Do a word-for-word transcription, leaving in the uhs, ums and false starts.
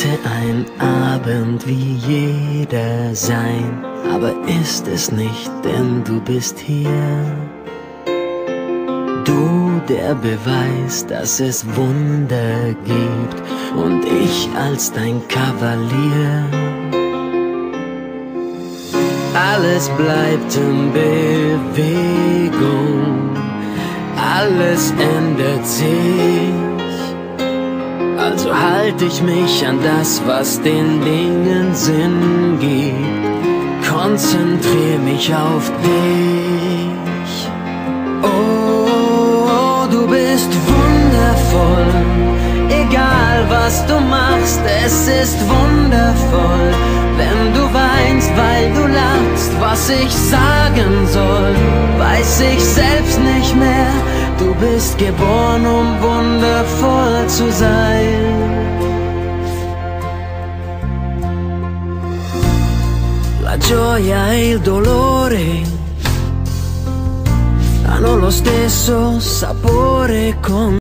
ein Abend wie jeder sein, aber ist es nicht, denn du bist hier. Du, der Beweis, dass es Wunder gibt, und ich als dein Kavalier. Alles bleibt in Bewegung, alles ändert sich. Also halte ich mich an das, was den Dingen Sinn gibt. Konzentriere mich auf dich. Oh, du bist wundervoll. Egal was du machst, es ist wundervoll. Wenn du weinst, weil du lachst, was ich sagen soll, weiß ich selbst nicht mehr. Du bist geboren, um wundervoll zu sein. La gioia e il dolore hanno lo stesso sapore con